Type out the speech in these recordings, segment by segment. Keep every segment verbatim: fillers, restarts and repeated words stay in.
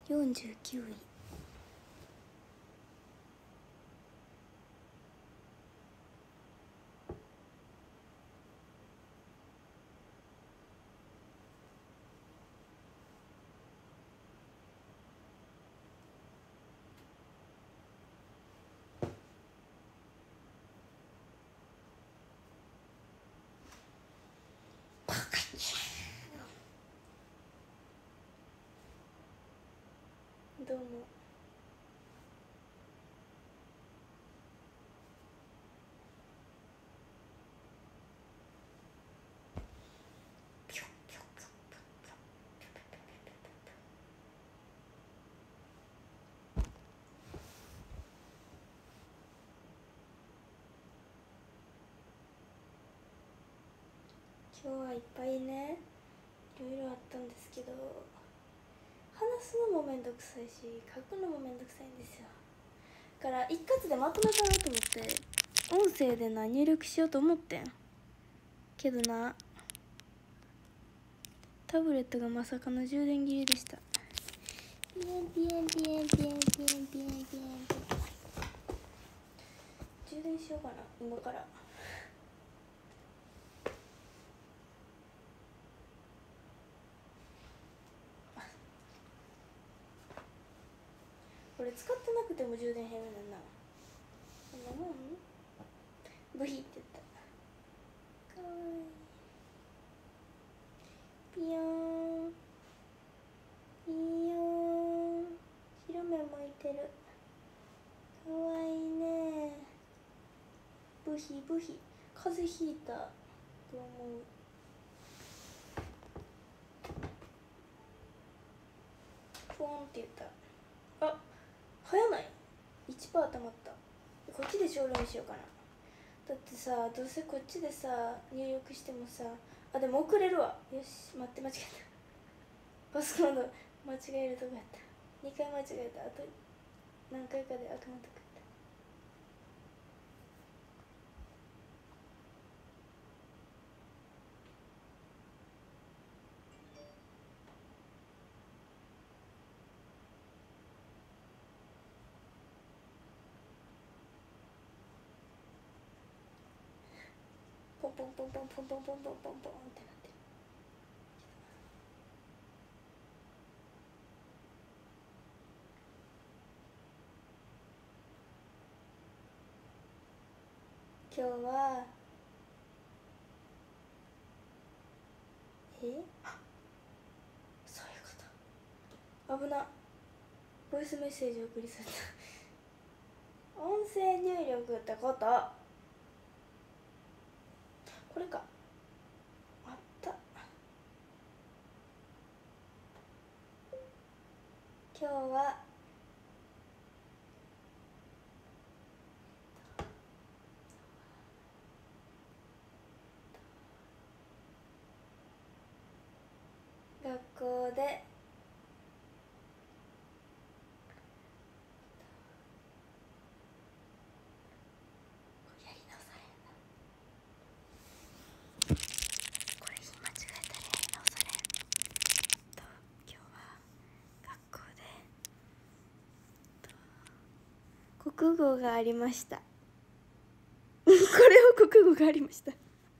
よんじゅうきゅうい。どうも。今日はいっぱいね、いろいろあったんですけど、話すのもめんどくさいし書くのもめんどくさいんですよ。だから一括でまとめたなと思って音声でな入力しようと思ってんけどな、タブレットがまさかの充電切れでした。ピエンピエンピエンピエンピエンピエンピエンピエン、充電しようかな今から。これ使ってなくても充電減るねんな。こんなもんブヒって言った。かわいい。ピヨーンピヨーン、白目向いてる。かわいいね。ブヒブヒ。風邪ひいたと思う。フォーンって言った。あ、早ない ?いちパーセント 溜まった。こっちで少量にしようかな。だってさ、どうせこっちでさ入力してもさ、あ、でも遅れるわ。よし、待って、間違えた。パスコード間違えるとこやった。にかい間違えた。あと何回かであかんとく。ポンポンポンポンポンポンポンポンポンポンってなってる。今日はえそういうこと危な。ボイスメッセージ送りそうだ音声入力ってこと、これか。あった。今日は学校で国語がありましたこれを国語がありました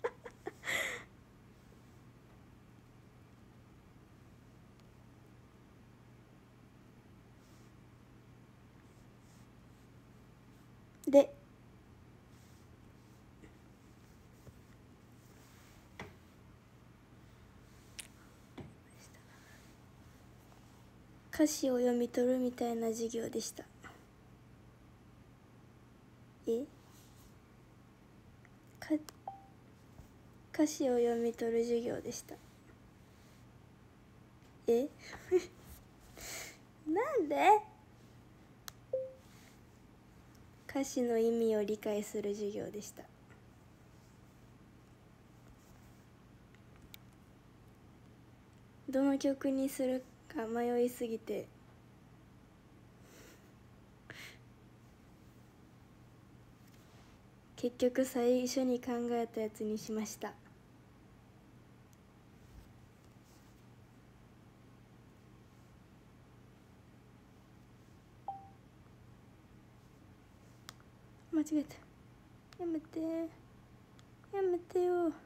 で歌詞を読み取るみたいな授業でした。えか歌詞を読み取る授業でした。えなんで歌詞の意味を理解する授業でした。どの曲にするか迷いすぎて結局最初に考えたやつにしました。 間違えた。やめてやめてよや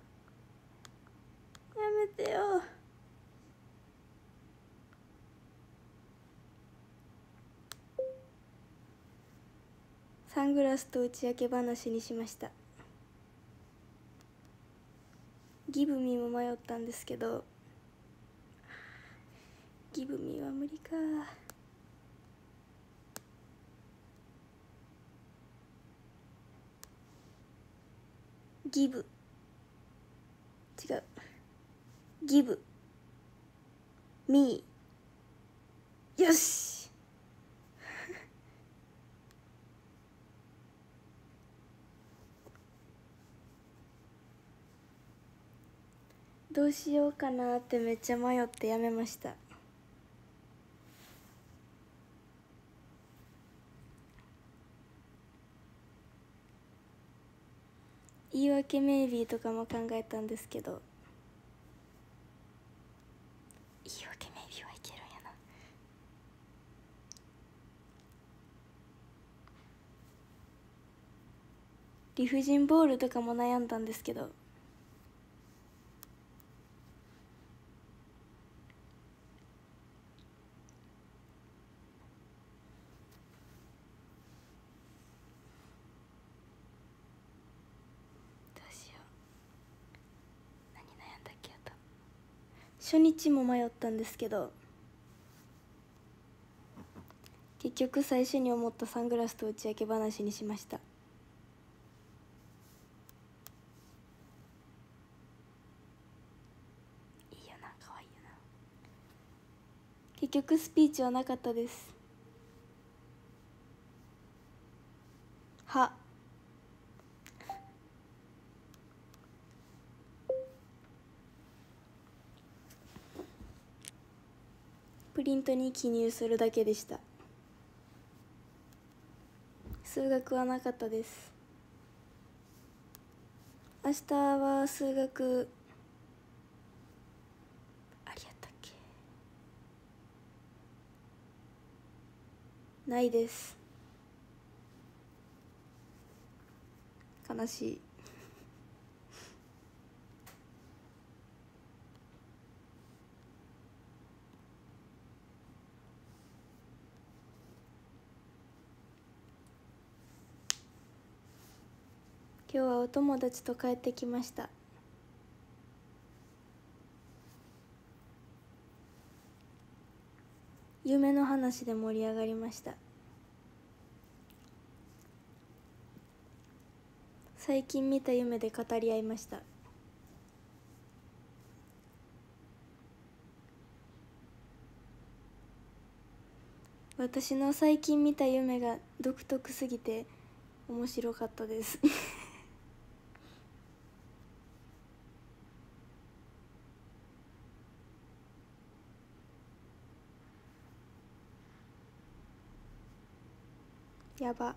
めてよ。サングラスと打ち明け話にしました。ギブミも迷ったんですけど、ギブミは無理か。ギブ違う、ギブミー。よしどうしようかなってめっちゃ迷ってやめました。言い訳メイビーとかも考えたんですけど、言い訳メイビーはいけるんやな。理不尽ボールとかも悩んだんですけど、初日も迷ったんですけど、結局最初に思ったサングラスと打ち明け話にしました。いいよな、可愛いよな。結局スピーチはなかったです。はプリントに記入するだけでした。数学はなかったです。明日は数学ありやったっけ。ないです。悲しい。今日はお友達と帰ってきました。夢の話で盛り上がりました。最近見た夢で語り合いました。私の最近見た夢が独特すぎて面白かったですやば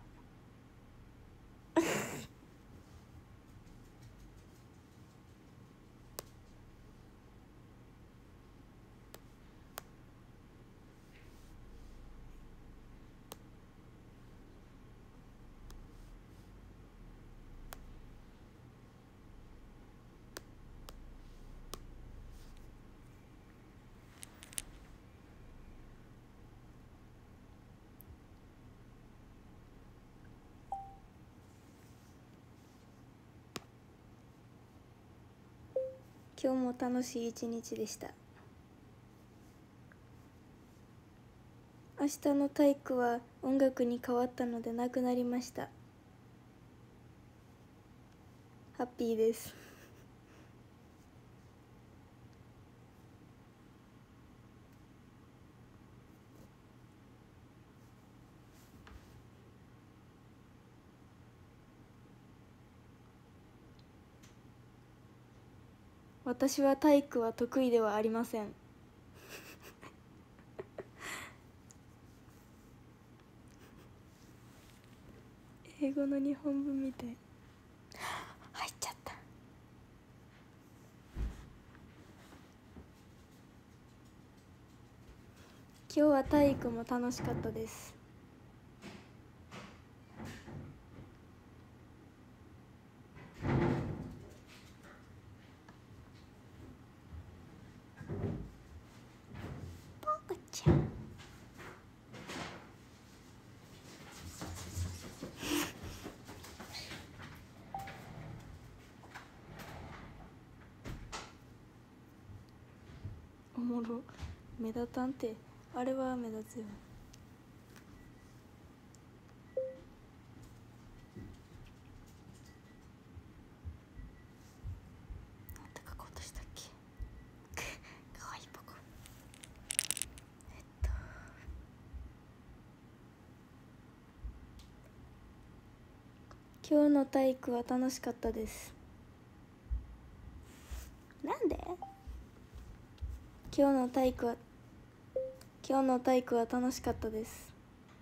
今日も楽しい一日でした。明日の体育は音楽に変わったのでなくなりました。ハッピーです私は体育は得意ではありません英語の日本文みたい。入っちゃった。今日は体育も楽しかったです。 もろ。目立たんて、あれは目立つよ。なんて書こうとしたっけかわいいポコ。えっと今日の体育は楽しかったです。なんで？今日の体育は今日の体育は楽しかったです。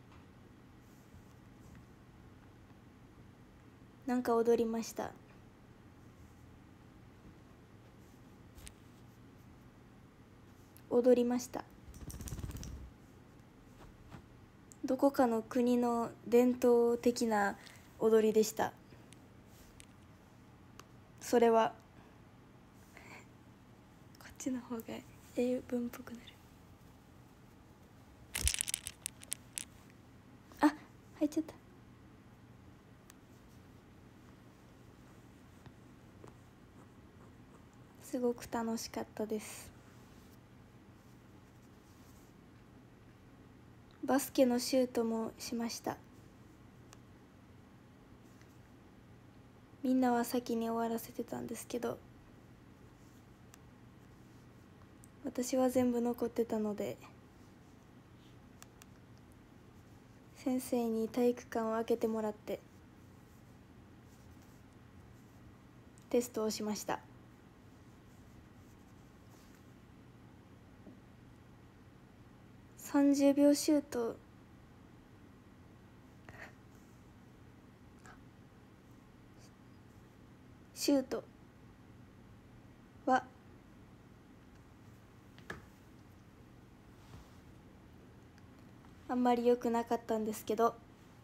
なんか踊りました。踊りました。どこかの国の伝統的な踊りでした。それはこっちの方が英文っぽくなる。あ、入っちゃった。すごく楽しかったです。バスケのシュートもしました。みんなは先に終わらせてたんですけど、私は全部残ってたので、先生に体育館を開けてもらってテストをしました。さんじゅうびょうシュートシュートはあんまり良くなかったんですけど、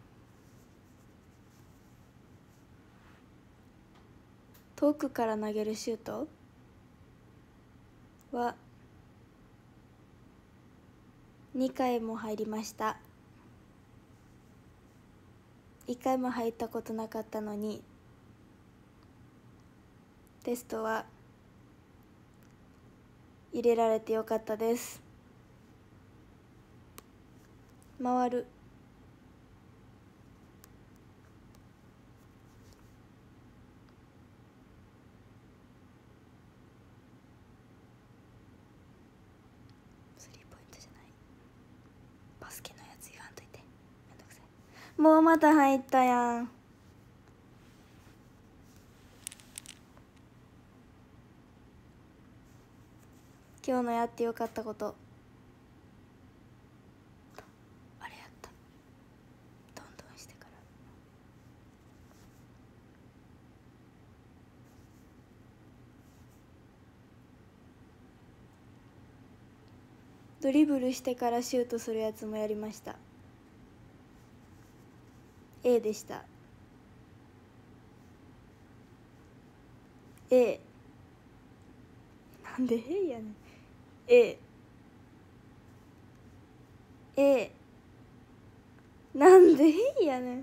遠くから投げるシュートはにかいも入りました。いっかいも入ったことなかったのに、テストは入れられてよかったです。回る。スリーポイントじゃない。バスケのやつ言わんといて。めんどくさい。もうまた入ったやん。今日のやってよかったこと。あれやった。どんどんしてから。ドリブルしてからシュートするやつもやりました。 A でした。 A なんで A やねん。 A A なんで A やねん。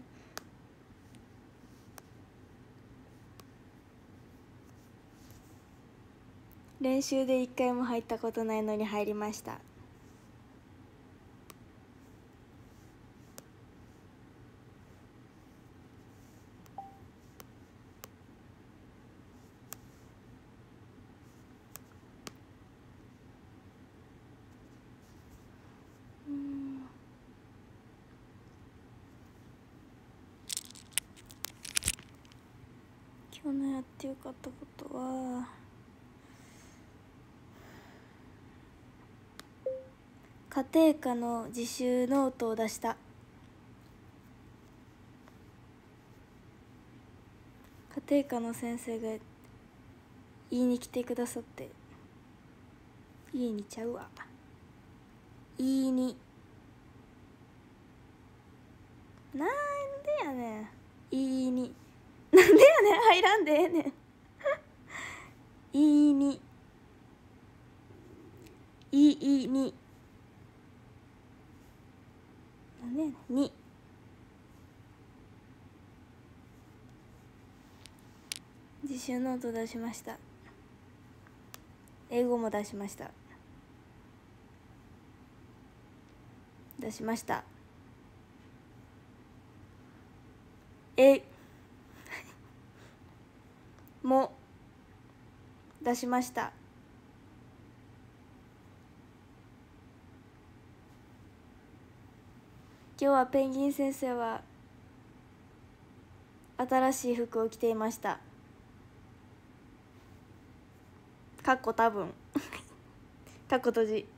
練習で一回も入ったことないのに入りました。今日のやってよかったことは、家庭科の自習ノートを出した。家庭科の先生が言いに来てくださって、言いにちゃうわ言いになんでやねん。言いになんでやねん。入らんでええねん言いに言いになんでやねん。に自習ノート出しました。英語も出しました。 出しました。えも出しました。今日はペンギン先生は新しい服を着ていました。かっこ多分かっこ閉じ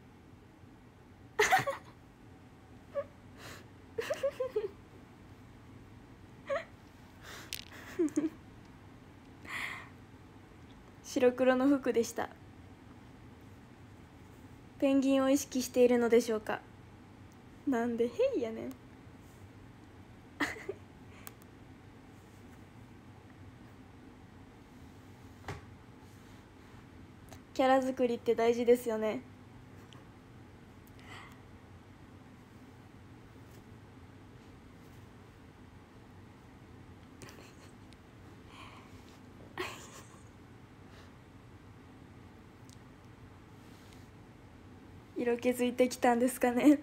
白黒の服でした。ペンギンを意識しているのでしょうか。なんでへいやねんキャラ作りって大事ですよね。色気づいてきたんですかね。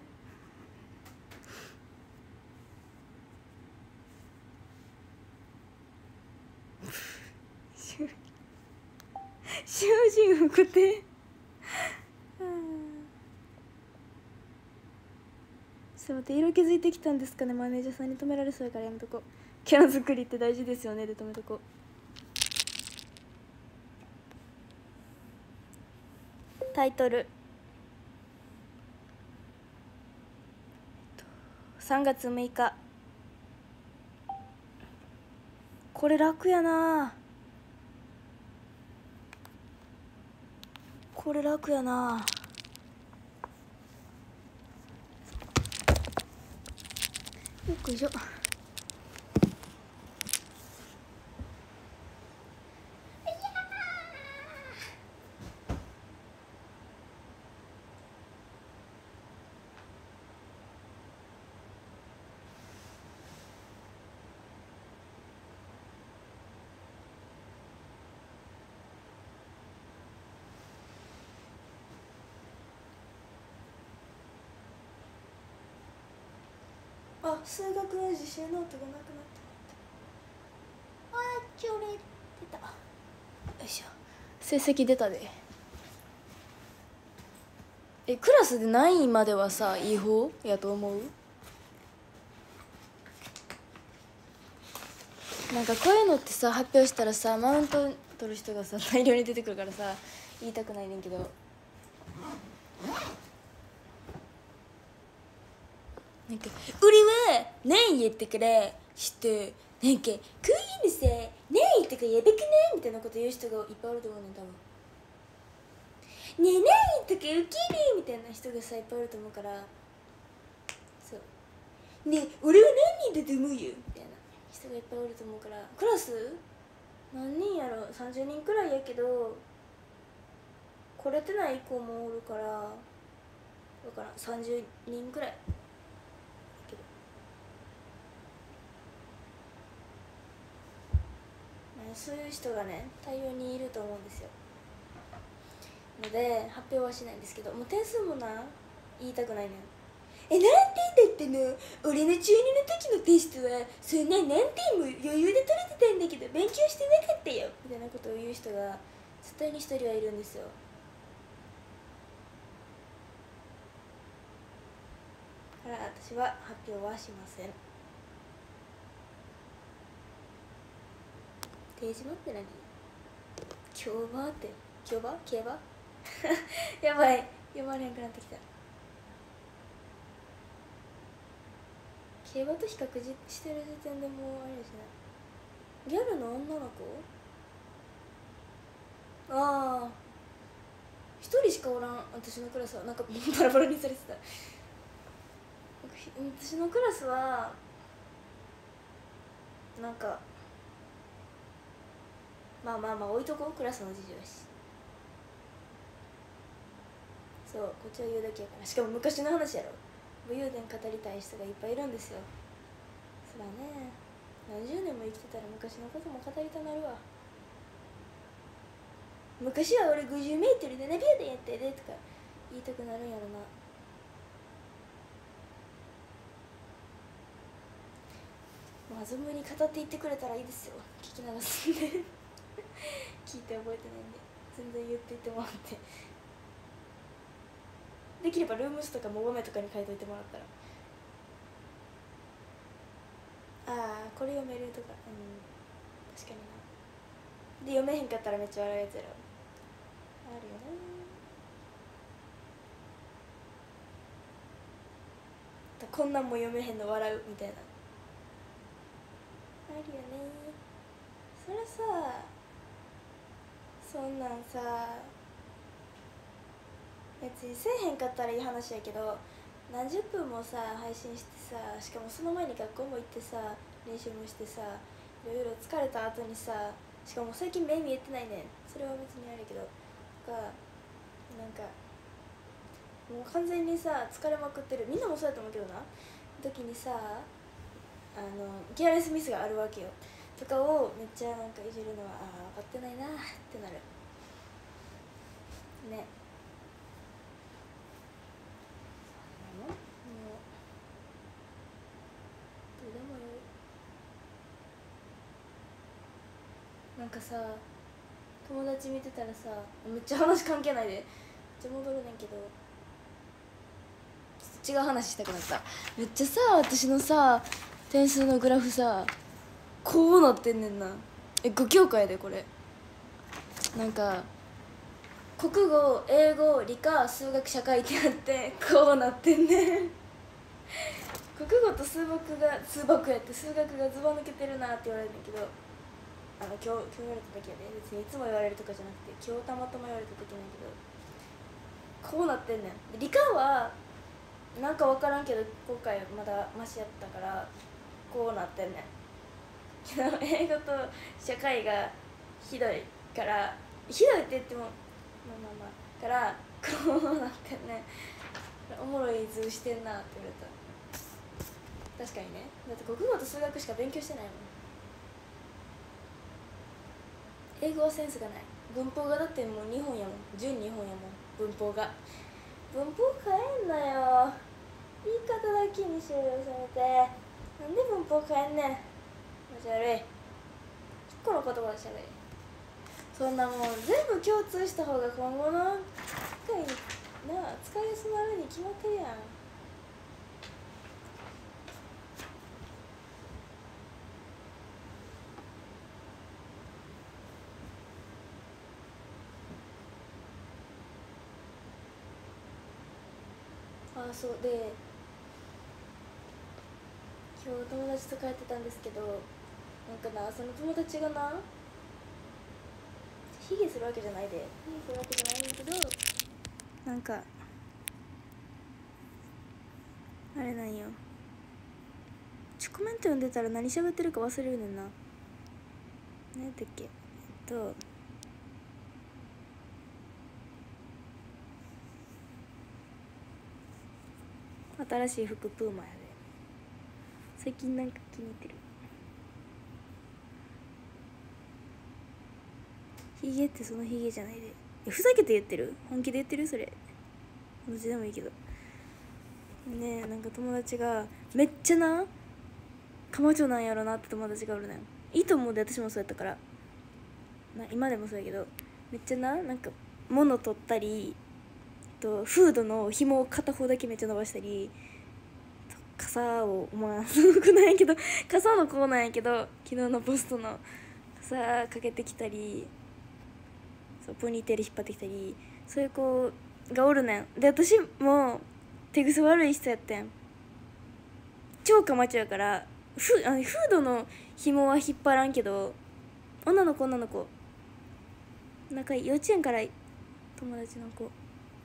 囚人服ってちょっと待って、色気づいてきたんですかね。マネージャーさんに止められそうやからやめとこう。キャラ作りって大事ですよねで止めとこう。タイトルさんがつむいか。これ楽やな。これ楽やな。よっこいしょ。あ、数学の自習ノートがなくなってあー、ちょれ出た。よいしょ。成績出たで。え、クラスで何位まではさいい方やと思う？なんかこういうのってさ発表したらさマウント取る人がさ大量に出てくるからさ言いたくないねんけど、なんか「俺は何位やったからしてなんかこういうのさ何位とかやばくない?」みたいなこと言う人がいっぱいあると思うねん多分。ねえ何位とかウケるみたいな人がさいっぱいあると思うから、そうねえ俺は何人だと思うよみたいな人がいっぱいおると思うから。クラス何人やろ、さんじゅうにんくらいやけど来れてない子もおるからだからさんじゅうにんくらいけど、そういう人がね大量にいると思うんですよ。ので発表はしないんですけど、もう点数もな言いたくないねん。え、何点だったの？俺の中にの時のテストはそんな何点も余裕で取れてたんだけど勉強してなかったよみたいなことを言う人が絶対に一人はいるんですよ。だから私は発表はしません。定時って何？競馬って競馬競馬やばい、読まれへんくなってきた。競馬と比較じしてる時点でもうあれですね。ギャルの女の子、ああ一人しかおらん。私のクラスはなんかバラバラにされてた。私のクラスはなんかまあまあまあ置いとこう、クラスの事情やし。そう、こっちは言うだけやから。しかも昔の話やろ。武勇伝語りたい人がいっぱいいるんですよ。そらね、何十年も生きてたら昔のことも語りたなるわ。昔は俺 ごじゅうメートルななびょうでやったでとか言いたくなるんやろな。 まあ存分に語っていってくれたらいいですよ。聞き流すんで聞いて覚えてないんで全然言っていってもらって、できればルームスとかもごめとかに書いといてもらったら、ああこれ読めるとか、うん確かにな。で読めへんかったらめっちゃ笑うやつやろ。あるよね。こんなんも読めへんの笑うみたいな、あるよね。それさ、そんなんさ別にせえへんかったらいい話やけど、何十分もさ配信してさ、しかもその前に学校も行ってさ練習もしてさ、いろいろ疲れた後にさ、しかも最近目見えてないねん。それは別にあるけどがなんかもう完全にさ疲れまくってる、みんなもそうやと思うけどな時にさ、あのケアレスミスがあるわけよとかをめっちゃなんかいじるのは、ああ分かってないなってなるね。もうどうでもよい。なんかさ友達見てたらさ、めっちゃ話関係ないでめっちゃ戻るねんけど、ちょっと違う話したくなった。めっちゃさ私のさ点数のグラフさこうなってんねんな。えご教科やでこれ。なんか国語英語理科数学社会ってなってこうなってんねん国語と数学が数学やって数学がズバ抜けてるなって言われるんだけど、あの今日今日言われた時はね、別にいつも言われるとかじゃなくて今日たまたま言われた時なんだけどこうなってんねん。理科はなんか分からんけど今回まだマシやったからこうなってんねんけど英語と社会がひどいから、ひどいって言ってもまあまあまあからこうなってんねん。おもろい図してんなって言われた。確かにね、だって国語と数学しか勉強してないもん。英語はセンスがない。文法がだってもうにほんやもん、純にほんやもん文法が。文法変えんなよ、言い方だけにしろよせめて。なんで文法変えんねん、マジ悪い。いっこの言葉でしゃべり、そんなもん全部共通した方が今後の機会になあ使いやすくなるに決まってるやん。ああそうで今日友達と帰ってたんですけど、なんかなその友達がな卑下するわけじゃないで卑下するわけじゃないんだけど、なんかあれなんよ、ちょコメント読んでたら何喋ってるか忘れるねんな。何やったっけ、えっと新しい服プーマやで。最近なんか気に入ってる。ヒゲってそのヒゲじゃないで、えふざけて言ってる、本気で言ってるそれ。どっちでもいいけどねえ、なんか友達がめっちゃなカマチョなんやろなって友達がおるねん。いいと思うで、私もそうやったからな、今でもそうやけど、めっちゃななんか物取ったりとフードの紐を片方だけめっちゃ伸ばしたり、傘をまあすごくないけど傘のコーナーやけど昨日のポストの傘かけてきたり、そうポニーテール引っ張ってきたり、そういう子がおるねん。で私も手癖悪い人やってん。超カマチョやからフあのフードの紐は引っ張らんけど、女の子女の子仲いい、幼稚園から友達の子、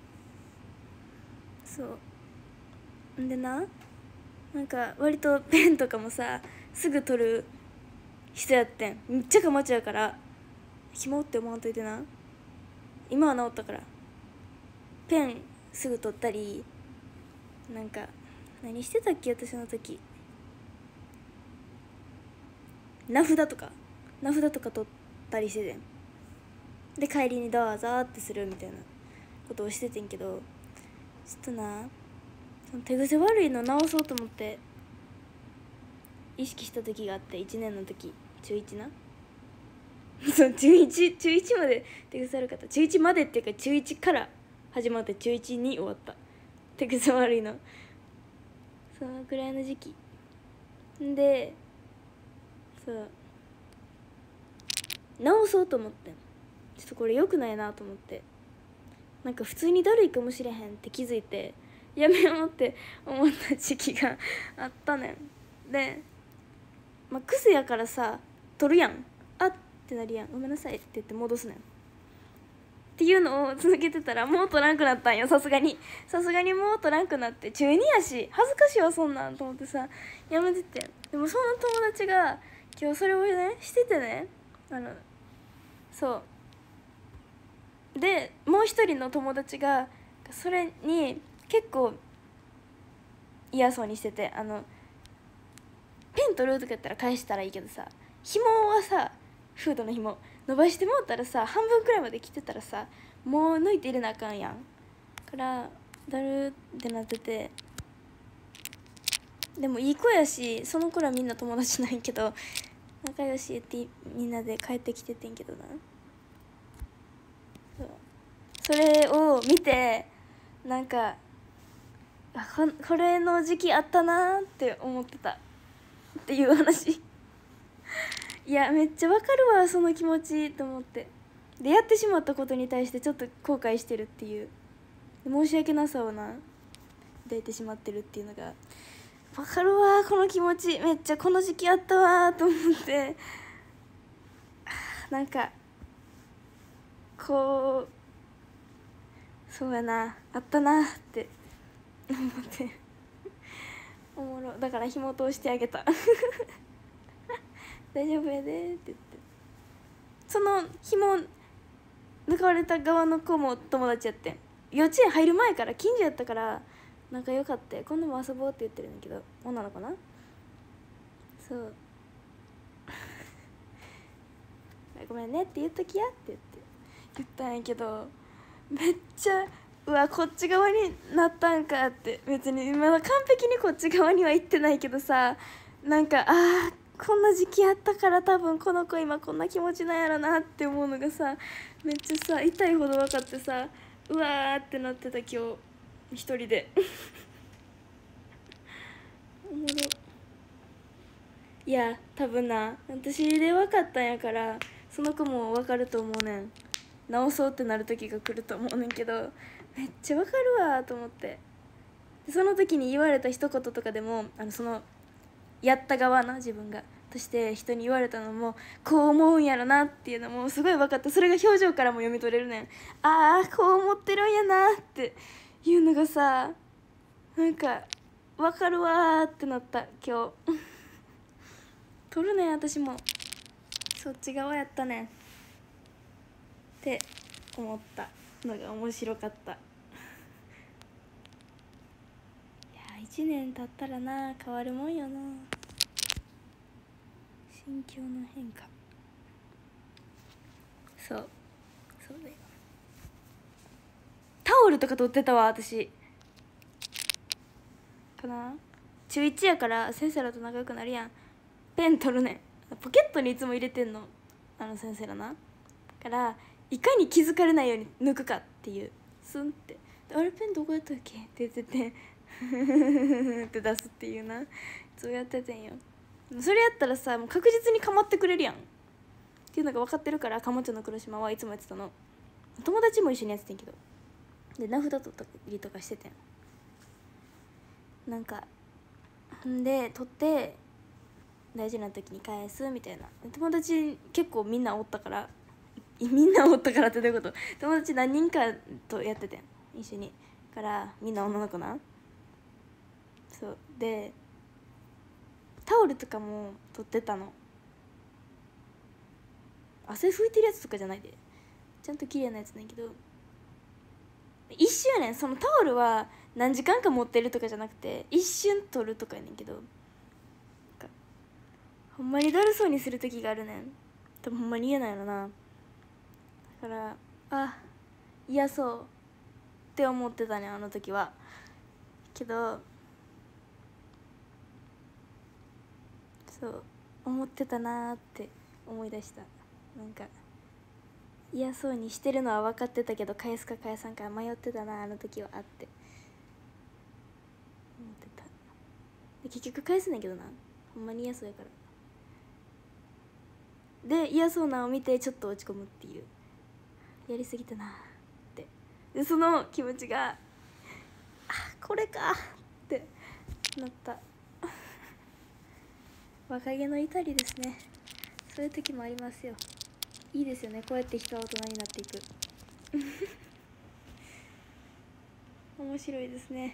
そうんでな、なんか割とペンとかもさすぐ取る人やってん。めっちゃカマチョやから紐って思わんといてな。今は治ったからペンすぐ取ったり、なんか何してたっけ私の時、名札とか名札とか取ったりしててん。で帰りにどうぞってするみたいなことをしててんけど、ちょっとなその手癖悪いの直そうと思って意識した時があって、いちねんの時、中いちなそう中いち中いちまで手癖悪かった。中いちまでっていうか中いちから始まって中いちに終わった。手癖悪いのそのくらいの時期で、そう直そうと思ってん。ちょっとこれ良くないなと思って、なんか普通にだるいかもしれへんって気づいてやめようって思った時期があったねん。で、まあ、癖やからさ取るやん、あってなるやん、ごめんなさいって言って戻すねんっていうのを続けてたらもう取らんくなったんよ。さすがにさすがにもう取らんくなって、中にやし恥ずかしいわそんなんと思ってさやめてて。でもその友達が今日それをねしててね、あのそうでもう一人の友達がそれに結構嫌そうにしてて、あのペン取るとかやったら返したらいいけどさ、紐はさフードの紐伸ばしてもうたらさ半分くらいまで来てたらさもう抜いて入れなあかんやんからだるってなってて、でもいい子やしその子らみんな友達ないけど仲良しってみんなで帰ってきててんけどな。そうそれを見てなんかあ こ, これの時期あったなって思ってたっていう話いやめっちゃわかるわその気持ちと思って、でやってしまったことに対してちょっと後悔してるっていう申し訳なさをな抱いてしまってるっていうのがわかるわ。この気持ちめっちゃこの時期あったわと思ってなんかこうそうやなあったなって思っておもろだから紐通してあげた大丈夫やでって言って、その紐抜かれた側の子も友達やってん。幼稚園入る前から近所やったから仲良かったよ。今度も遊ぼうって言ってるんだけど女の子な。そうごめんねって言っときやって言って言ったんやけど、めっちゃうわこっち側になったんかって、別にまだ完璧にこっち側には行ってないけどさ、なんかあーこんな時期あったから多分この子今こんな気持ちなんやろなって思うのがさめっちゃさ痛いほど分かってさ、うわーってなってた今日一人でおもろ。いや多分な私で分かったんやからその子も分かると思うねん。直そうってなる時が来ると思うねんけど、めっちゃ分かるわと思って、でその時に言われた一言とかでもあのそのやった側な自分がとして人に言われたのもこう思うんやろなっていうのもすごい分かった。それが表情からも読み取れるねん。ああこう思ってるんやなっていうのがさなんか分かるわーってなった今日取るねん私もそっち側やったねんって思ったのが面白かった。いやいちねん経ったらな変わるもんよな、心境の変化。そうそうだよ。タオルとか取ってたわ私かな。中いちやから先生らと仲良くなるやん。ペン取るねん、ポケットにいつも入れてんのあの先生らなからいかに気づかれないように抜くかっていう、スンってあれペンどこやったっけって言っててって出すっていうな、そうやっててんよ。それやったらさもう確実に構ってくれるやんっていうのが分かってるから、かもちゃんの黒島はいつもやってたの。友達も一緒にやっててんけど、で名札取ったりとかしててん。なんかんで取って大事な時に返すみたいな。友達結構みんなおったから、みんなおったからってどういうこと、友達何人かとやっててん一緒にからみんな女の子な。そうでタオルとかも取ってたの。汗拭いてるやつとかじゃないでちゃんと綺麗なやつなんやけど、一瞬やねん。そのタオルは何時間か持ってるとかじゃなくて一瞬取るとかやねんけど、ほんまにだるそうにする時があるねん。多分ほんまに嫌なんやろな。だからあ嫌そうって思ってたねあの時は。けどそそう思ってたなーって思い出した。なんか嫌そうにしてるのは分かってたけど返すか返さんか迷ってたなあの時はあって思ってた。で結局返すねんけどな、ほんまに嫌そうやから。で嫌そうなのを見てちょっと落ち込むっていう、やりすぎたなって。でその気持ちがあこれかってなった若気の至りですね。そういう時もありますよ。いいですよね、こうやって人は大人になっていく面白いですね。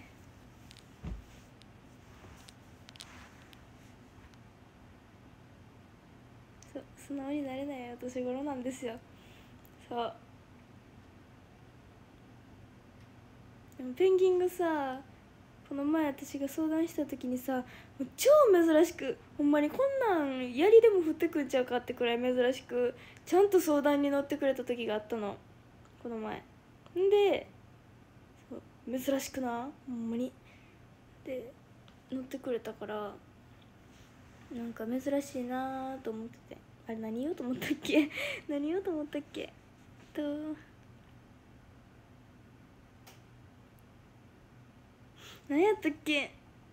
そう素直になれないお年頃なんですよ。そうでもペンギンがさ、この前私が相談した時にさ、もう超珍しく、ほんまにこんなん槍でも振ってくんちゃうかってくらい珍しくちゃんと相談に乗ってくれた時があったの、この前。んでそう珍しくな、ほんまに。で乗ってくれたからなんか珍しいなと思ってて、あれ何言おうと思ったっけ何言おうと思ったっけと何やったっけ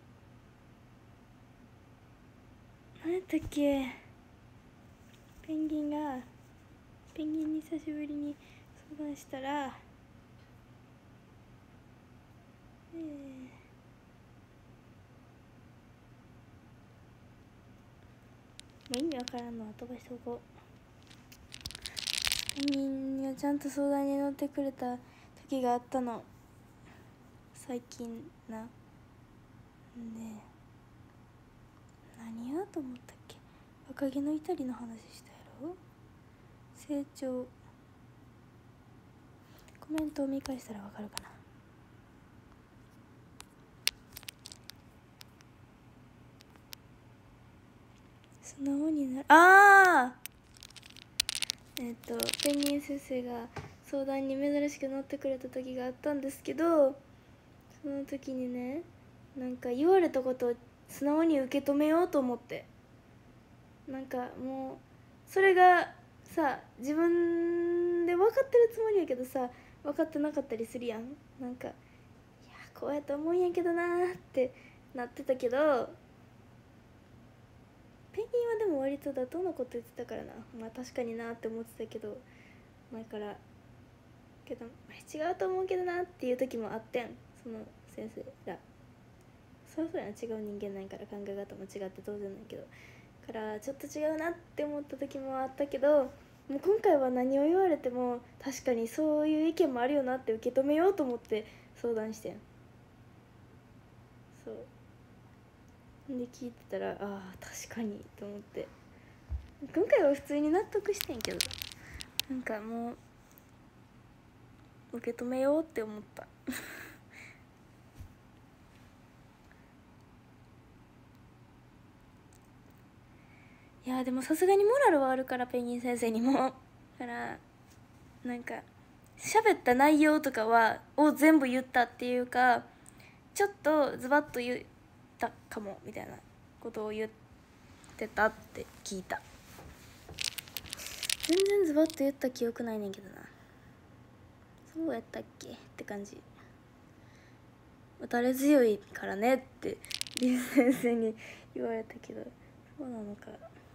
何やったっけペンギンがペンギンに久しぶりに相談したら、えー、意味わからんのは飛ばしておこう。ペンギンがちゃんと相談に乗ってくれた時があったの、最近な。で何やと思ったっけ、若気の至りの話したやろ。成長コメントを見返したらわかるかな。素直になる、ああえっとペンギン先生が相談に珍しく乗ってくれた時があったんですけど、その時にね、なんか言われたことを素直に受け止めようと思って、なんかもうそれがさ自分で分かってるつもりやけどさ分かってなかったりするやん。なんかいやこうやって思うんやけどなーってなってたけど、ペンギンはでも割と妥当なこと言ってたからな。まあ確かになって思ってたけど前からけど違うと思うけどなっていう時もあってん、その先生ら。そりゃそうやな、違う人間なんから考え方も違って当然なんやけど、からちょっと違うなって思った時もあったけど、もう今回は何を言われても確かにそういう意見もあるよなって受け止めようと思って相談してん。そうで聞いてたら、ああ確かにと思って、今回は普通に納得してんけど、なんかもう受け止めようって思ったいやでもさすがにモラルはあるから、ペンギン先生にもだからなんか喋った内容とかはを全部言ったっていうか、ちょっとズバッと言ったかもみたいなことを言ってたって聞いた。全然ズバッと言った記憶ないねんけどな。そうやったっけって感じ。打たれ強いからねってリス先生に言われたけど、そうなのか。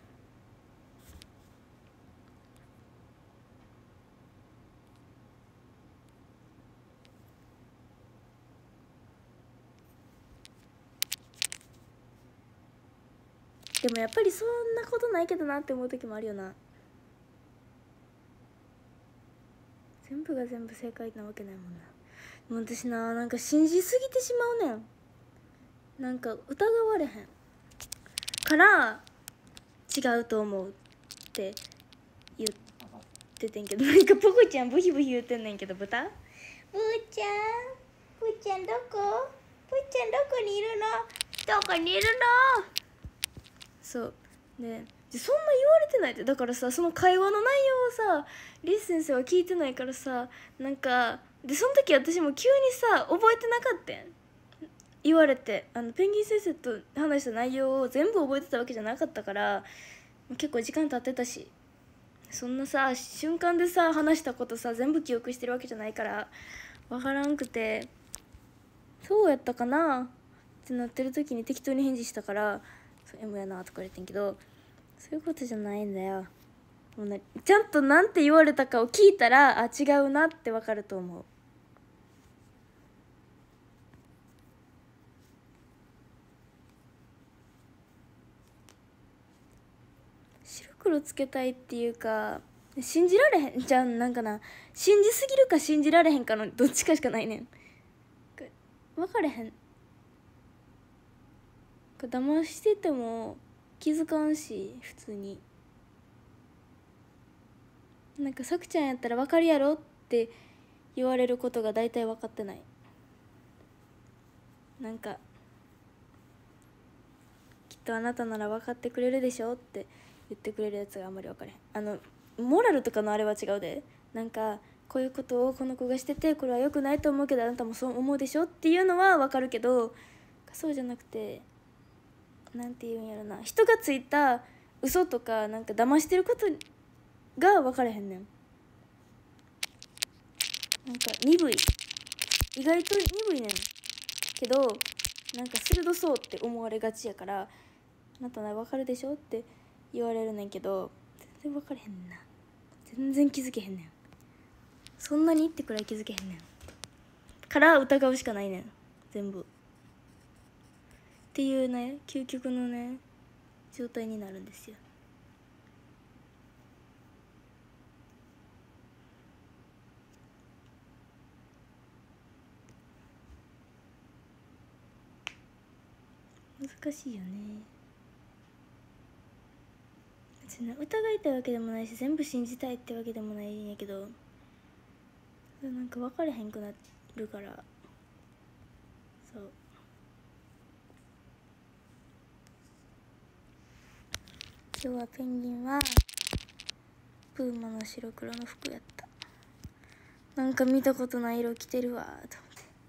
でもやっぱりそんなことないけどなって思う時もあるよな。全部が全部正解なわけないもんな。もう私な、なんか信じすぎてしまうねん。なんか疑われへんから違うと思うって言っててんけど、なんかポコちゃんブヒブヒ言ってんねんけど、豚ブーちゃんブーちゃんどこブーちゃんどこにいるのどこにいるの。そうでそんな言われてないって。だからさ、その会話の内容をさリス先生は聞いてないからさ、なんかでその時私も急にさ覚えてなかったん。 言われて、あのペンギン先生と話した内容を全部覚えてたわけじゃなかったから、結構時間経ってたし、そんなさ瞬間でさ話したことさ全部記憶してるわけじゃないから分からんくて、そうやったかなってなってる時に適当に返事したから「そう M やな」とか言ってんけど、そういうことじゃないんだよ。もうね、ちゃんとなんて言われたかを聞いたら、あ違うなって分かると思う。白黒つけたいっていうか、信じられへんじゃん。なんかな、信じすぎるか信じられへんかのどっちかしかないねん。分かれへん。騙してても気づかんし、普通になんかさくちゃんやったら分かるやろって言われることが大体分かってない。なんかきっとあなたなら分かってくれるでしょって言ってくれるやつがあんまり分かれへん。あのモラルとかのあれは違うで、なんかこういうことをこの子がしててこれは良くないと思うけどあなたもそう思うでしょっていうのは分かるけど、そうじゃなくて、なんて言うんやろな、人がついた嘘とかなんか騙してることが分かれへんねん。なんか鈍い、意外と鈍いねんけど、なんか鋭そうって思われがちやから、あなたなら分かるでしょって言われるねんけど、全然分かれへんな。全然気づけへんねん。そんなにってくらい気づけへんねんから疑うしかないねん全部っていうね、究極のね状態になるんですよ。難しいよね。別に疑いたいわけでもないし全部信じたいってわけでもないんやけど、なんか分かれへんくなるから。そう、今日はペンギンはプーマの白黒の服やった。なんか見たことない色着てるわと思って。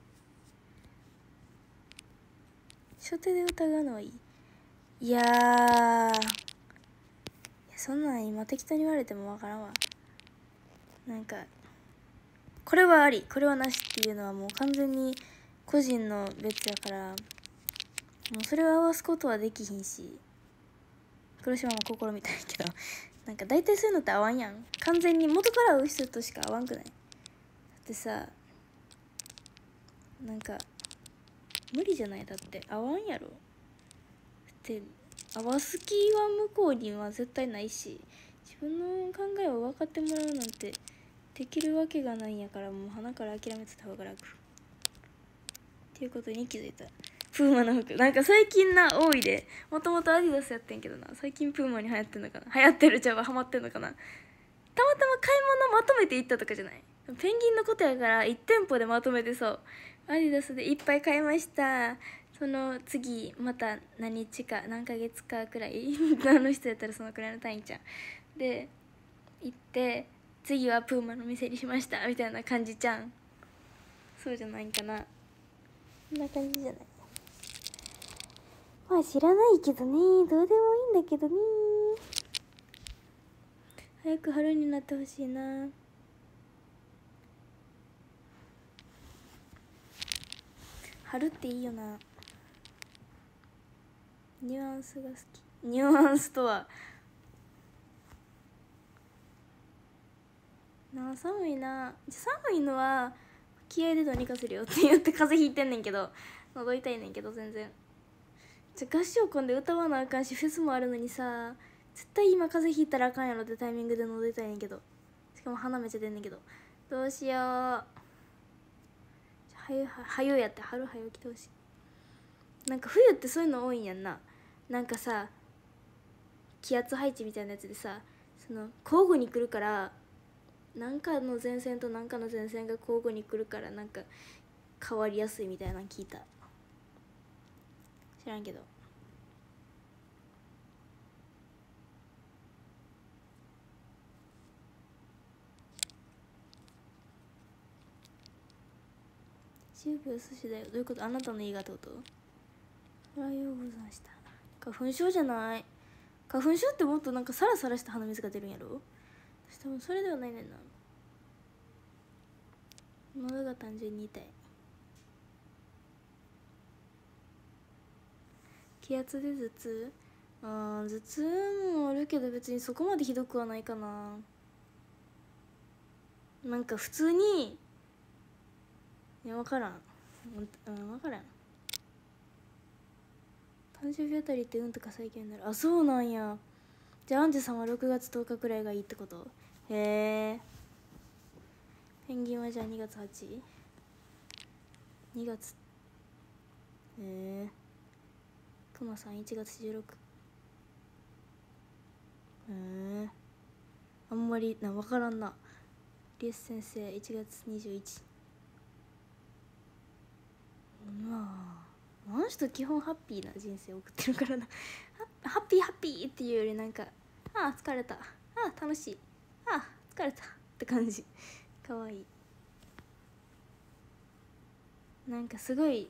初手で疑うのはいい。いやー、そんなん今適当に言われてもわからんわ。なんかこれはありこれはなしっていうのはもう完全に個人の別やから、もうそれを合わすことはできひんし、黒島も心みたいけどなんか大体そういうのって合わんやん。完全に元から会う人としか合わんくない？だってさ、なんか無理じゃない？だって合わんやろ。だって合わす気は向こうには絶対ないし、自分の考えを分かってもらうなんてできるわけがないんやから、もう鼻から諦めてた方が楽っていうことに気づいた。プーマの服なんか最近な多いで、もともとアディダスやってんけどな、最近プーマに流行ってんのかな、流行ってるちゃうわ、ハマってんのかな。たまたま買い物まとめて行ったとかじゃない。ペンギンのことやからいち店舗でまとめて、そうアディダスでいっぱい買いました。その次また何日か何ヶ月かくらいあの人やったらそのくらいの単位ちゃんで行って、次はプーマの店にしましたみたいな感じじゃん。そうじゃないんかな。こんな感じじゃない。まあ知らないけどね、どうでもいいんだけどね。早く春になってほしいな。春っていいよな。ニュアンスが好き。ニュアンスとはなあ、寒いな。寒いのは気合でどうにかするよって言って風邪ひいてんねんけど、喉痛いねんけど全然。じゃ合唱コンで歌わなあかんし、フェスもあるのにさ、絶対今風邪ひいたらあかんやろってタイミングで喉痛いねんけど、しかも鼻めっちゃ出んねんけど、どうしよう。はゆはゆやって、春はゆ来てほしい。なんか冬ってそういうの多いんやんな。なんかさ気圧配置みたいなやつでさ、その交互に来るから、なんかの前線となんかの前線が交互に来るからなんか変わりやすいみたいなの聞いた。知らんけど。 じゅうびょう寿司だよ。どういうこと？あなたの映画ってこと？おはようございました。花粉症じゃない。花粉症ってもっとなんかサラサラした鼻水が出るんやろ。私多分それではないねんな。喉が単純に痛い。気圧で頭痛？あー、頭痛もあるけど別にそこまでひどくはないかな。なんか普通に、いや分からん、うん、分からん。誕生日あたりってうんとか再現になる。あ、そうなんや。じゃあアンジェさんはろくがつとおかくらいがいいってこと？へえ。ペンギンはじゃあにがつはち？ に 月。へえ。クマさんいちがつじゅうろく。へえ。あんまりな、分からんな。リエス先生いちがつにじゅういち。まああの人基本ハッピーな人生を送ってるからな。ハッピーハッピーっていうよりなんか、ああ疲れた、ああ楽しい、ああ疲れたって感じ。かわいい。なんかすごい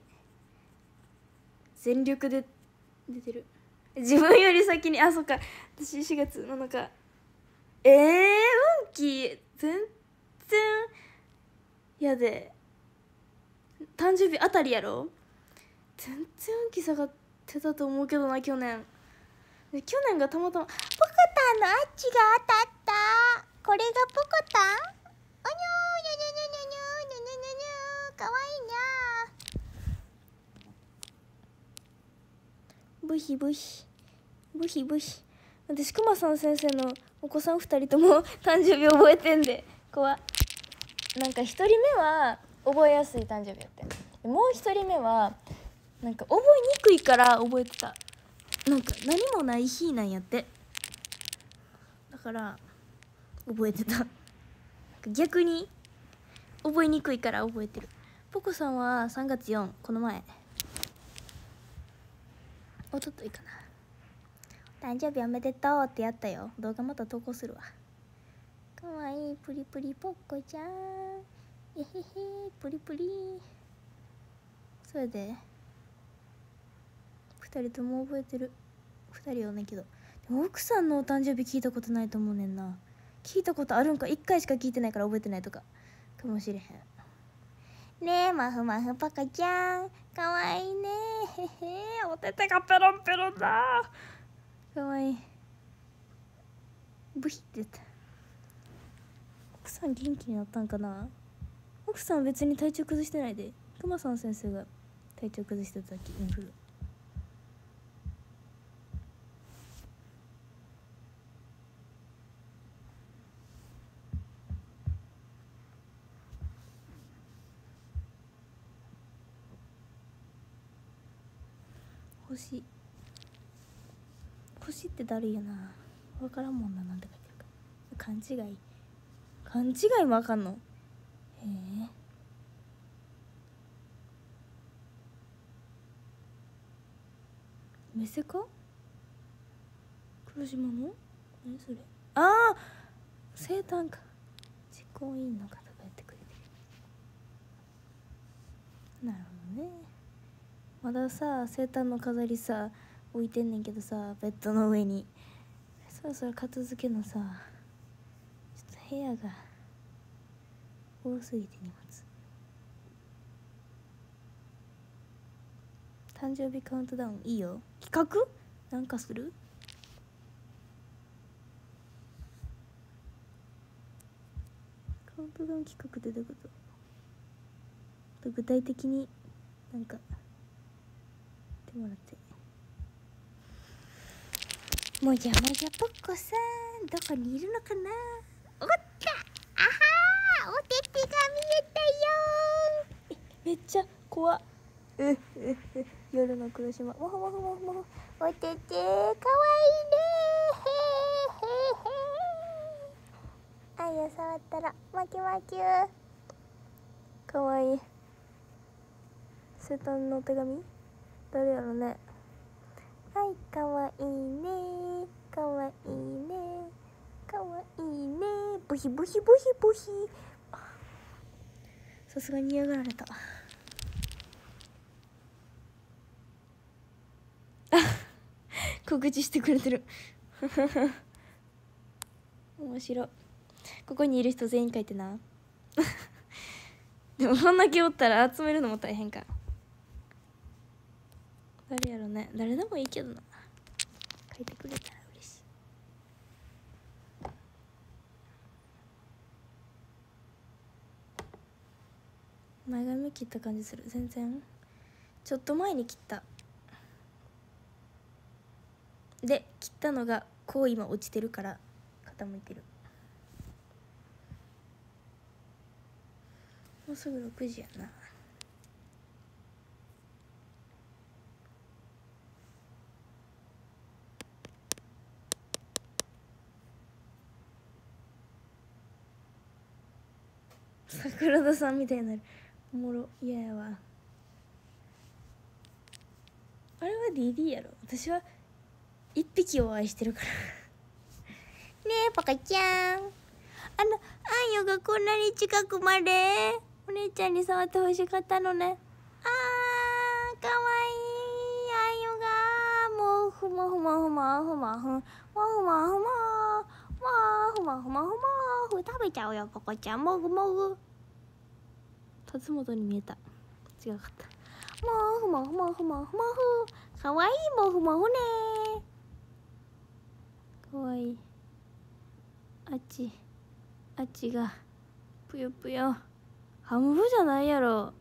全力で出てる。自分より先に。あ、そっか、私しがつなのか。えー、運気全然やで。誕生日あたりやろ。全然運気下がってたと思うけどな、去年。で去年がたまたまポコタンのあっちが当たった。これがポコタン。おにょー、にゃにゃにゃにゃにゃにゃにゃにゃにゃにゃ、かわいいにゃ。ブヒブヒブヒブヒ。私クマさん先生のお子さんふたりとも誕生日覚えてんで怖っ。なんかひとりめは覚えやすい誕生日やって、もうひとりめはなんか覚えにくいから覚えてた。なんか何もない日なんやって。だから覚えてた。逆に覚えにくいから覚えてる。ポコさんはさんがつよん、この前おとといかな。誕生日おめでとうってやったよ。動画また投稿するわ。かわいいプリプリポッコちゃん、えへへプリプリ。それでふたりとも覚えてる。ふたりはねんけど、でも奥さんのお誕生日聞いたことないと思うねんな。聞いたことあるんか、いっかいしか聞いてないから覚えてないとかかもしれへん。ねえマフマフパカちゃんかわいいね。へへ、お手手がペロンペロンだ。かわいい。ブヒって言った。奥さん元気になったんかな。奥さん別に体調崩してないで。クマさん先生が体調崩してた時インフル。星星ってだるいやな。分からんもんな、なんて書いてるか。勘違い勘違いもあかんの。へえ。メセか黒島の何それ。ああ生誕か。実行委員の方がやってくれてる。なるほどね。まださ生誕の飾りさ置いてんねんけどさ、ベッドの上に。そろそろ片付けのさ、ちょっと部屋が多すぎて荷物。誕生日カウントダウンいいよ。企画なんかする？カウントダウン企画ってどういうこと？具体的になんかってもらって。もじゃもじゃぽっこさん、どこにいるのかな。おった、あはー、おててが見えたよ。めっちゃ怖っ。うっうっう、夜の黒島、もふもふもふもふ、おててかわいいね。へーへーへー。あや触ったらマキマキュー。かわいい。生誕のお手紙誰やろね。はい、かわいいね、かわいいね、かわいいね、ブヒブヒブヒブヒ。さすがに嫌がられた。 告知してくれてる面白い。ここにいる人全員書いてなでもそんだけおったら集めるのも大変か。誰やろね。誰でもいいけどな、書いてくれたら嬉しい。前髪切った感じする。全然ちょっと前に切ったで、切ったのがこう今落ちてるから傾いてる。もうすぐろくじやな。桜田さんみたいになる。おもろ。嫌やわ。あれは ディーディー やろ。私は一匹を愛してるからねえパカちゃん、あのあんよがこんなに近くまでお姉ちゃんに触ってほしかったのね。あーかわいい。あんよがもうふもふもふもふもふもふもふもふもふもふもふ食べちゃうよパカちゃん。もぐもぐ。辰本に見えた。違かった。もふもふもふもふもふ。かわいいもふもふね。かわいい。あっちあっちがぷよぷよ。ハムフじゃないやろ。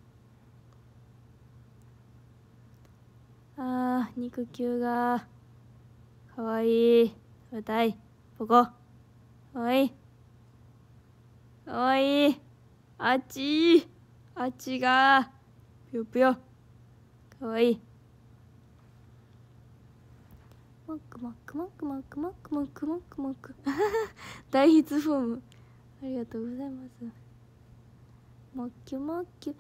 あー肉球がかわいい。食べたい。ここかわいいかわいい。あっちあっちがぷよぷよかわいい。もくもくもくもくもくもくもくもく大筆フォームありがとうございます。もきゅもきゅもきもきも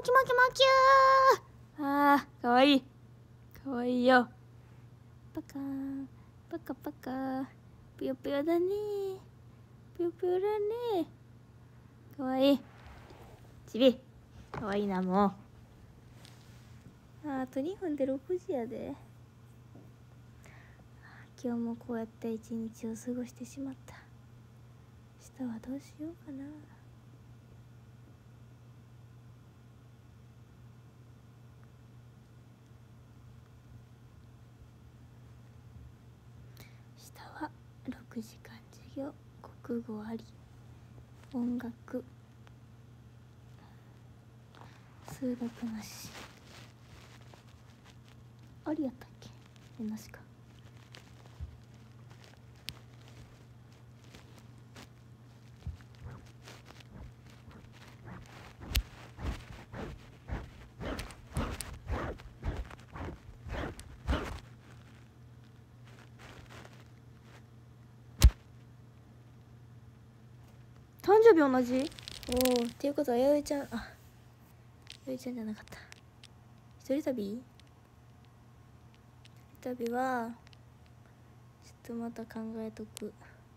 きゅー。あーかわいいかわいいよ。パカーンパカパカぷよぷよだねぷよぷよだね。かわいい。ちびかわいいな。もうああとにふんでろくじやで。今日もこうやって一日を過ごしてしまった。明日はどうしようかな。明日はろくじかん授業、国語あり、音楽、数学なし。ありやったっけ。えなしか。誕生日同じ。おおっていうことは弥生ちゃん、あ弥生ちゃんじゃなかった。一人旅一人旅はちょっとまた考えとく。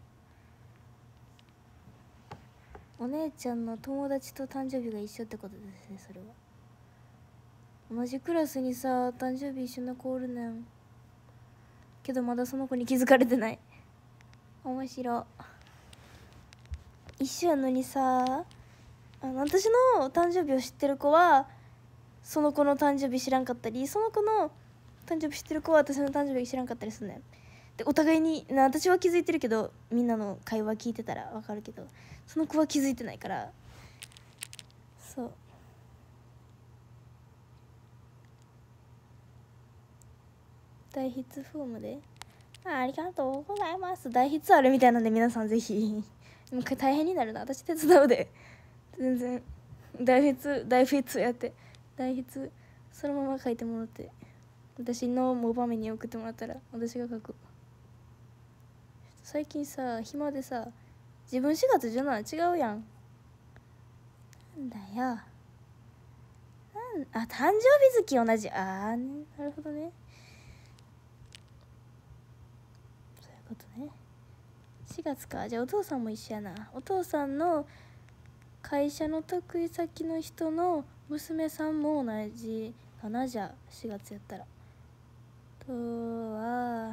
お姉ちゃんの友達と誕生日が一緒ってことですね。それは同じクラスにさ誕生日一緒の子おるねんけどまだその子に気づかれてない。面白い。一緒やのにさ、あの私の誕生日を知ってる子はその子の誕生日知らんかったり、その子の誕生日知ってる子は私の誕生日知らんかったりするねん。でお互いにな、私は気づいてるけどみんなの会話聞いてたら分かるけど、その子は気づいてないから。そう大筆フォームで あ, ありがとうございます。大筆あるみたいなんで皆さんぜひもう大変になるな。私手伝うで。全然大筆大筆やって大筆そのまま書いてもらって、私のモバメに送ってもらったら私が書く。最近さ暇でさ、自分しがつじゅうなな違うやん。なんだよ。なんあ誕生日月同じ。あー、ね、なるほどね。そういうことね。しがつか。じゃあお父さんも一緒やな。お父さんの会社の得意先の人の娘さんも同じかな。じゃあしがつやったら。とは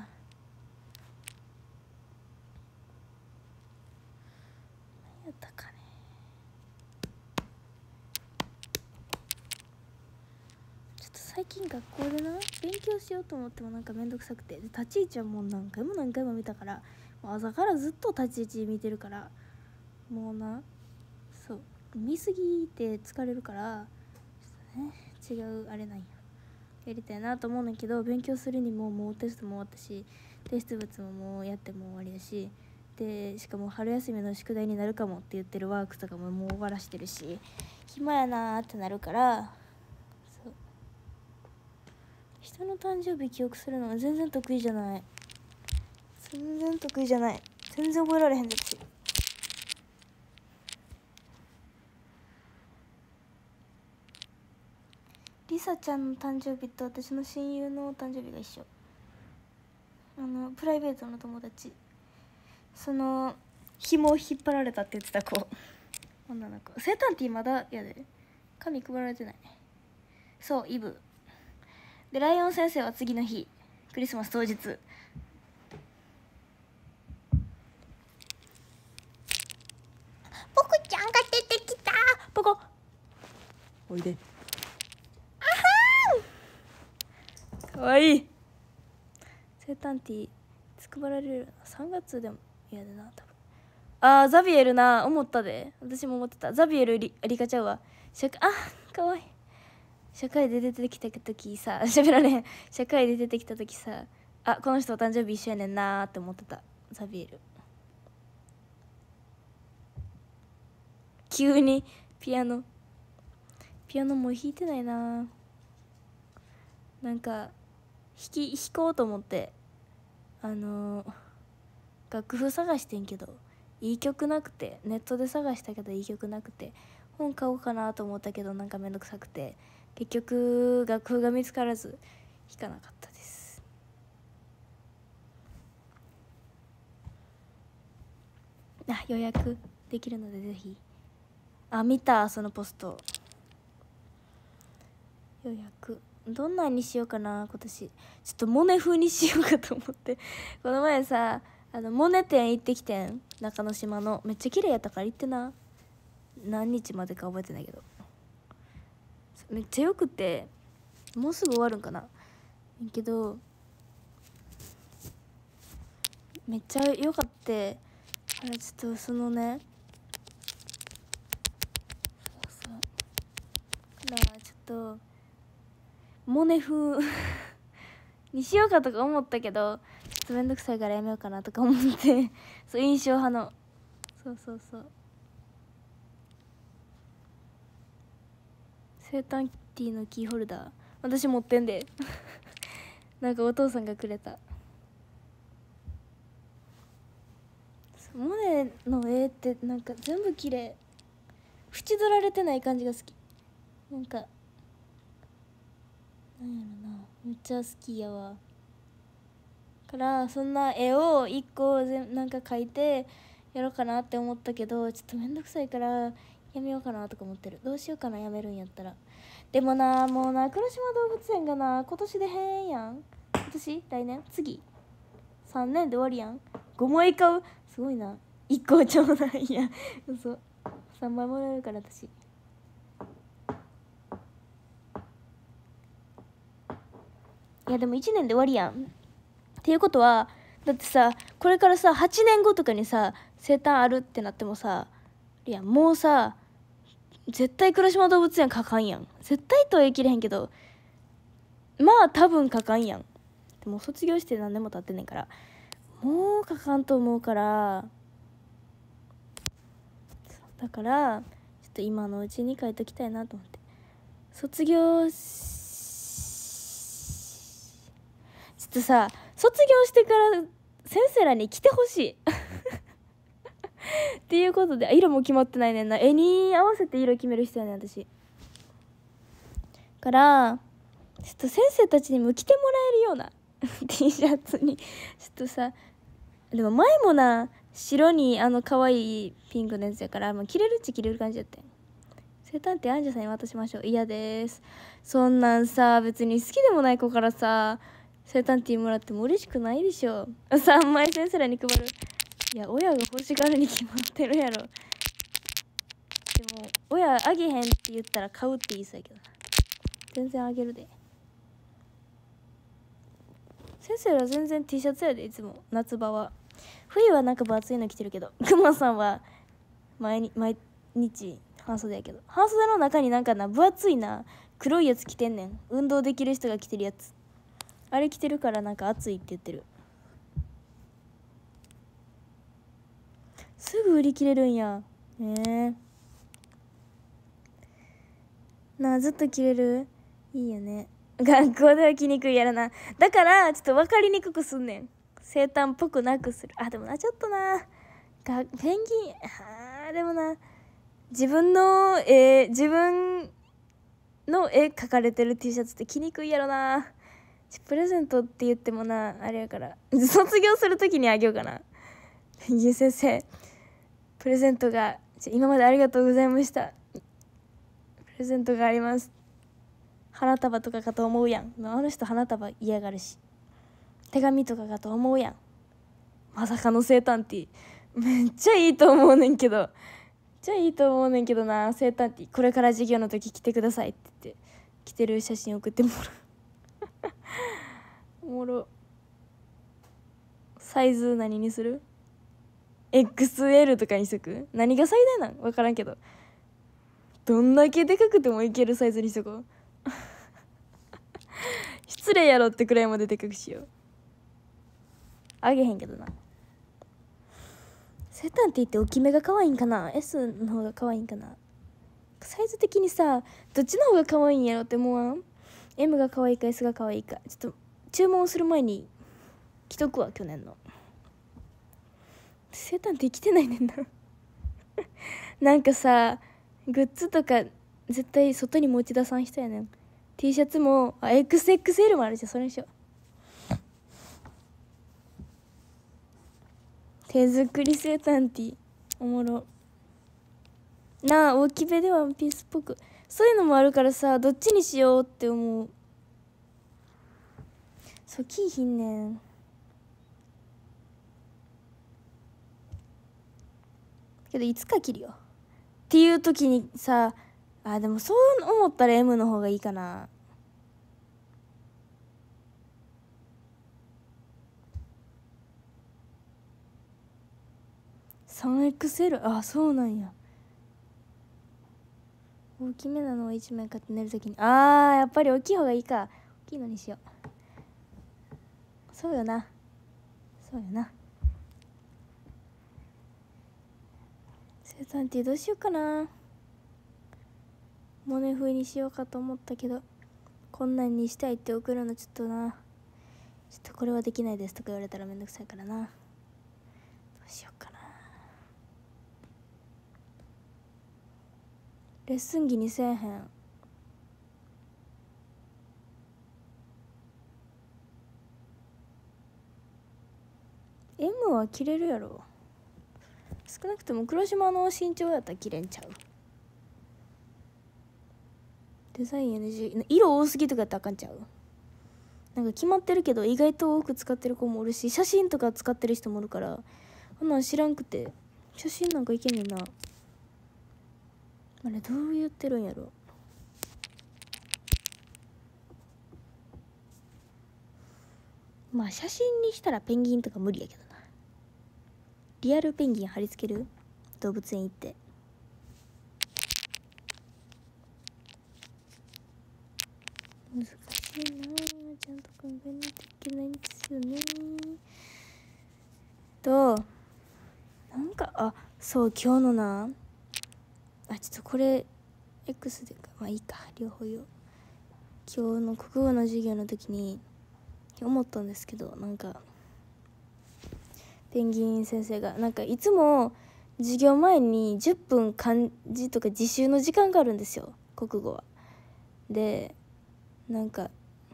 最近学校でな勉強しようと思ってもなんかめんどくさくて、で立ち位置はもう何回も何回も見たから、もう朝からずっと立ち位置見てるから、もうな、そう見すぎて疲れるから、ちょっとね違うあれなんややりたいなと思うんだけど、勉強するにももうテストも終わったし、提出物ももうやっても終わりだし、でしかも春休みの宿題になるかもって言ってるワークとかももう終わらしてるし、暇やなーってなるから、そう人の誕生日記憶するのは全然得意じゃない。全然得意じゃない。全然覚えられへんです。りさちゃんの誕生日と私の親友の誕生日が一緒。あのプライベートの友達、その紐を引っ張られたって言ってた子、女の子。生誕ティーまだやで、紙配られてない。そうイブで、ライオン先生は次の日、クリスマス当日。ポコちゃんが出てきた。ポコおいで。あはーん、かわいい。生誕ティー配られるさんがつでも嫌だな多分。あーザビエルな、思ったで、私も思ってた。ザビエルリリカちゃうわ。社会、あかわいい。社会で出てきた時さ、喋られへん。社会で出てきた時さ、あこの人お誕生日一緒やねんなーって思ってた。ザビエル急にピアノピアノもう弾いてないな。なんか弾き弾こうと思ってあのー、楽譜探してんけどいい曲なくて、ネットで探したけどいい曲なくて、本買おうかなと思ったけどなんかめんどくさくて、結局楽譜が見つからず弾かなかったです。あ予約できるのでぜひ。あ見たそのポスト。予約どんなんにしようかな今年。ちょっとモネ風にしようかと思ってこの前さあのモネ店行ってきてん、中之島の。めっちゃ綺麗やったから行ってな。何日までか覚えてないけどめっちゃよくて、もうすぐ終わるんかなけどめっちゃよかった。あれちょっとそのね、そうそうだからちょっとモネ風にしようかとか思ったけど、ちょっとめんどくさいからやめようかなとか思ってそう印象派の、そうそうそう生誕ティーのキーホルダー私持ってんでなんかお父さんがくれた。モネの絵ってなんか全部綺麗、縁取られてない感じが好き。なんかなんやろな、めっちゃ好きやわ。からそんな絵を一個ぜなんか描いてやろうかなって思ったけど、ちょっとめんどくさいからやめようかなとか思ってる。どうしようかな、やめるんやったら。でもなもうな黒島動物園がな今年でへんやん。今年来年次さんねんで終わりやん。ごまい買う、すごいな。いっこちょうだいや嘘さんまいもらえるから私。いやでもいちねんで終わりやんっていうことは、だってさこれからさはちねんごとかにさ生誕あるってなってもさ、いやもうさ絶対黒島動物園かかんやん。絶対とは言い切れへんけどまあ多分かかんやん。でも卒業して何年も経ってんねんからもうかかんと思うから、だからちょっと今のうちに書いときたいなと思って。卒業しちょっとさ卒業してから先生らに来てほしいっていうことで、色も決まってないねんな。絵に合わせて色決める人やねん私。からちょっと先生たちにも着てもらえるようなT シャツにちょっとさ、でも前もな白にあの可愛いピンクのやつやから、もう着れるっち着れる感じやったん。生誕ってアンジャさんに渡しましょう。嫌です。そんなんさ別に好きでもない子からさ生誕ティーもらっても嬉しくないでしょ。さんまい先生らに配る。いや親が欲しがるに決まってるやろ。でも親あげへんって言ったら買うって言いそうやけどな。全然あげるで。 先生ら全然 T シャツやで、いつも夏場は。冬はなんか分厚いの着てるけど、くまさんは毎日毎日半袖やけど、半袖の中になんかな分厚いな黒いやつ着てんねん。運動できる人が着てるやつ、あれ着てるからなんか暑いって言ってる。すぐ売り切れるんや。ねえなあ、ずっと着れる、いいよね。学校では着にくいやらな。だからちょっと分かりにくくすんねん、生誕っぽくなくする。あでもな、ちょっとながペンギン、あーでもな、自分の絵、自分の絵描かれてる T シャツって着にくいやろな。プレゼントって言ってもな、あれやから、卒業する時にあげようかな。ペンギン先生、プレゼントが、今までありがとうございました、プレゼントがあります。花束とかかと思うやん。あの人花束嫌がるし、手紙とかかと思うやん。まさかの生誕ティー、めっちゃいいと思うねんけど、めっちゃいいと思うねんけどな。生誕ティー、これから授業の時来てくださいって言って来てる写真送ってもらうおもろ。サイズ何にする？ エックスエル とかにしとく？何が最大なん分からんけど、どんだけでかくてもいけるサイズにしとこう失礼やろってくらいまででかくしよう。あげへんけどな。セタンティって大きめが可愛いんかな、 S の方が可愛いんかな。サイズ的にさ、どっちの方が可愛いんやろって思わん？ M が可愛いか S が可愛いか、ちょっと注文する前に着とくわ。去年のセタンティ着てないねんななんかさ、グッズとか絶対外に持ち出さん人やねん。 T シャツもあ エックスエックスエル もあるじゃん、それにしよう。手作りセータンティおもろなあ。大きめでワンピースっぽく、そういうのもあるからさ、どっちにしようって思う。そうきいひんねんけど、いつか着るよっていう時にさ、あでもそう思ったら M の方がいいかな。スリーエックスエル、 あそうなんや。大きめなのをいちまい買って寝るときに、あーやっぱり大きい方がいいか。大きいのにしよう。そうよな、そうよな。セータンティーどうしようかな。モネ風にしようかと思ったけど、こんなんにしたいって送るのちょっとな、ちょっとこれはできないですとか言われたらめんどくさいからな。どうしようかな。レッスン着にせえへん。M は着れるやろ。少なくとも黒島の身長やったら着れんちゃう。デザイン エヌジー、 色多すぎとかやったらあかんちゃう。なんか決まってるけど意外と多く使ってる子もおるし、写真とか使ってる人もおるから、あんなん知らんくて写真なんかいけんねんな。あれどう言ってるんやろ。まあ写真にしたらペンギンとか無理やけどな。リアルペンギン貼り付ける？動物園行って難しいな、ちゃんと考えないといけないんですよね。となんか、あそう今日のな、あちょっとこれ X でか、まあいいか、両方言おう。今日の国語の授業の時に思ったんですけど、なんかペンギン先生がなんかいつも授業前にじゅっぷん漢字とか自習の時間があるんですよ、国語は。でなんか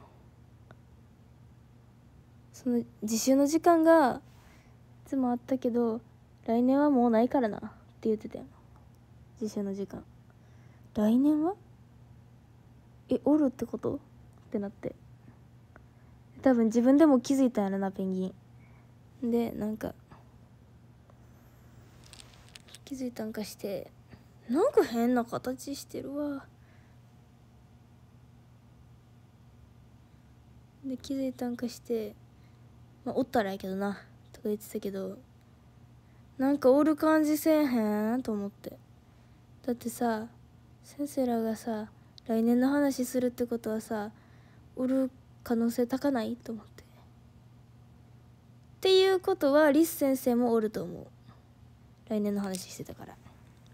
その自習の時間がいつもあったけど、来年はもうないからなって言ってたよ。自習の時間来年はえおるってことってなって、多分自分でも気づいたんやろな、ペンギンで。なんか気づいたんかして、なんか変な形してるわ。で気づいたんかして、 まあおったらやけどなとか言ってたけど、なんかおる感じせえへんと思って。だってさ、先生らがさ来年の話するってことはさ、おる可能性高ないと思って。っていうことはリス先生もおると思う。来年の話してたから。い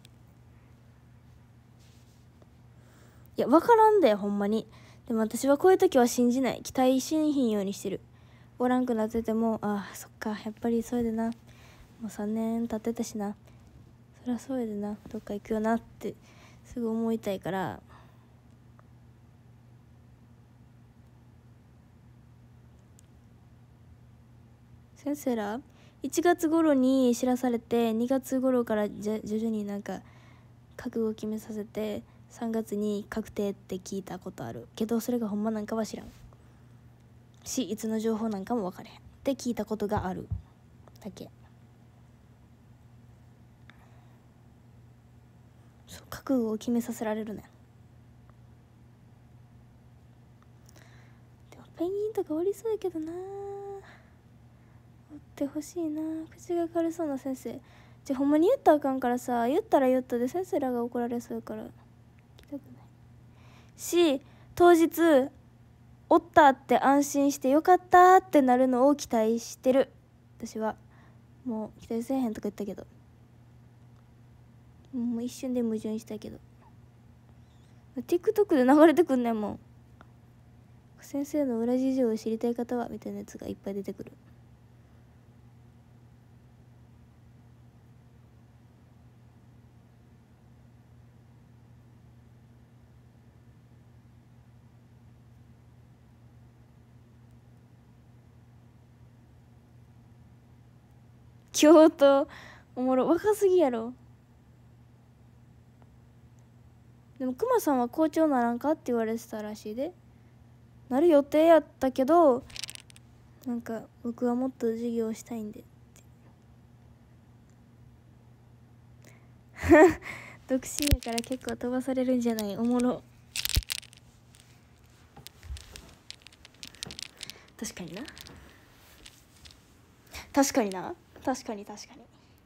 や分からんだよほんまに。でも私はこういう時は信じない、期待しんひんようにしてる。おらんくなってても、ああそっかやっぱりそれでな、もうさんねん経ってたしな、そりゃそうやでな、どっか行くよなってすぐ思いたいから。先生らいちがつ頃に知らされて、にがつ頃からじゃ徐々になんか覚悟決めさせて、さんがつに確定って聞いたことあるけど、それがほんまなんかは知らんし、いつの情報なんかも分かれへんって聞いたことがあるだけ。そう覚悟を決めさせられるねん。でもペンギンとかおりそうやけどな、おってほしいな。口が軽そうな先生じゃほんまに言ったらあかんからさ、言ったら言ったで先生らが怒られそうやから行きたくないし、当日おったって安心してよかったってなるのを期待してる。私はもう期待せえへんとか言ったけど、もう一瞬で矛盾したけど TikTok で流れてくんねんもん。先生の裏事情を知りたい方はみたいなやつがいっぱい出てくる。京都おもろ、若すぎやろ。でもクマさんは校長ならんかって言われてたらしいで。なる予定やったけど、なんか僕はもっと授業をしたいんで独身やから結構飛ばされるんじゃない。おもろ。確かにな確かにな確かに確かに。